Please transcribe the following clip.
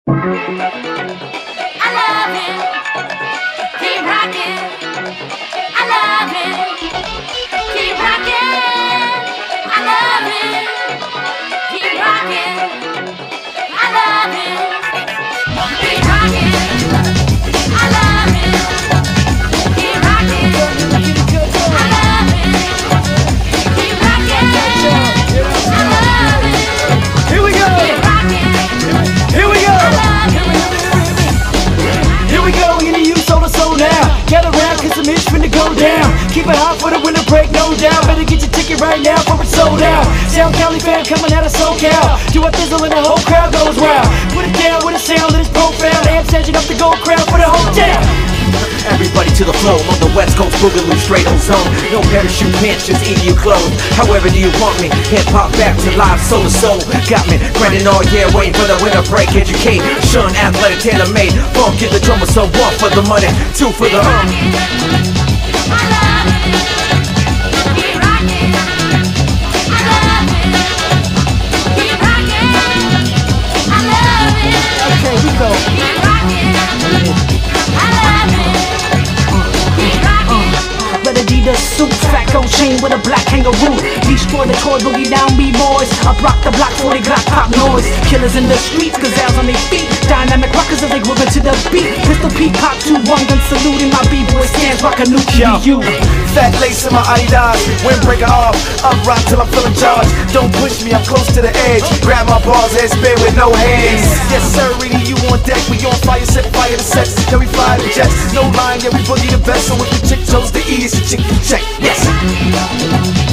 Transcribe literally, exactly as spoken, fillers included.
I love it. Keep rocking. I love it. Keep rocking. I love it. Keep rocking. I love it. Keep rocking. I love it. Keep rocking. I love it. Keep rocking. I love it. Here we go. Keep rocking. Here we go. Here we go, into you soul to soul now. Gather round, cause some itch finna go down. Keep it hot for the winter break, no doubt. Better get your ticket right now for it's sold out. Sound Cali fam coming out of SoCal. Do a thizzle and the whole crowd goes wild. Put it down with a sound that is profound. Amp snatching up the gold crowd for the whole town. Everybody to the flow, on the west coast, boogaloo, straight ozone. No parachute pants, just eat your clothes. However do you want me, hip hop back to live, soul to soul. Got me grinding all year, waiting for the winter break. Educate, shun, athletic, tailor made. Funk is the drummer, so one for the money, two for the um. Okay, we go. Red Adidas suits, fat gold chain with a black kangaroo. Destroy the toy, boogie down, b-boys. I rock the block, forty Glock pop noise. Killers in the streets, gazelles on their feet. Dynamic rockers as they groove into the beat. Pistol Pete, pop two, one gun saluting. My b-boy stands, rock a new Q B U. Fat lace in my Adidas, windbreaker off. Up rock till I'm feeling charged. Don't push me, I'm close to the edge. Grab my balls and spin with no hands. Yes sir, really you on deck. We on fire, set fire to sex. Then we fly the jets. No line, yeah we boogie the best. So if the chick chose the E, it's a chick check. Yes.